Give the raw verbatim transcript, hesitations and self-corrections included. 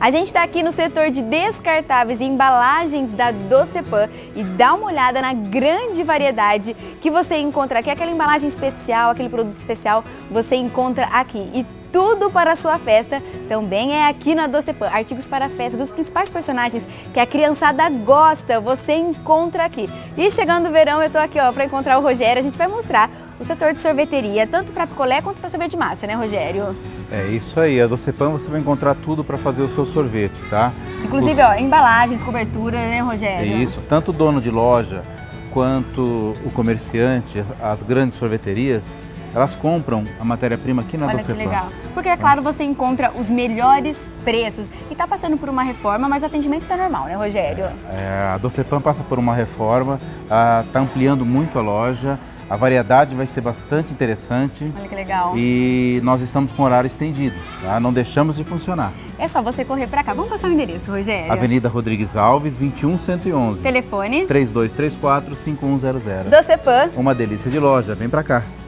A gente está aqui no setor de descartáveis e embalagens da Docepan e dá uma olhada na grande variedade que você encontra aqui. Aquela embalagem especial, aquele produto especial, você encontra aqui. E tudo para a sua festa também é aqui na Docepan. Artigos para a festa dos principais personagens que a criançada gosta, você encontra aqui. E chegando o verão, eu tô aqui ó para encontrar o Rogério. A gente vai mostrar o setor de sorveteria, tanto para picolé quanto para sorvete de massa, né, Rogério? É isso aí, a Docepan você vai encontrar tudo para fazer o seu sorvete, tá? Inclusive, Os... ó, embalagens, cobertura, né, Rogério? É isso, tanto o dono de loja quanto o comerciante, as grandes sorveterias, elas compram a matéria-prima aqui na Olha Docepan. Que legal. Porque, é claro, você encontra os melhores preços. E está passando por uma reforma, mas o atendimento está normal, né, Rogério? É, a Docepan passa por uma reforma, está ampliando muito a loja, a variedade vai ser bastante interessante. Olha que legal. E nós estamos com horário estendido, tá? Não deixamos de funcionar. É só você correr para cá. Vamos passar o endereço, Rogério? Avenida Rodrigues Alves, vinte e um, cento e onze. Telefone? três dois três quatro, cinco um zero zero. Docepan. Uma delícia de loja, vem pra cá.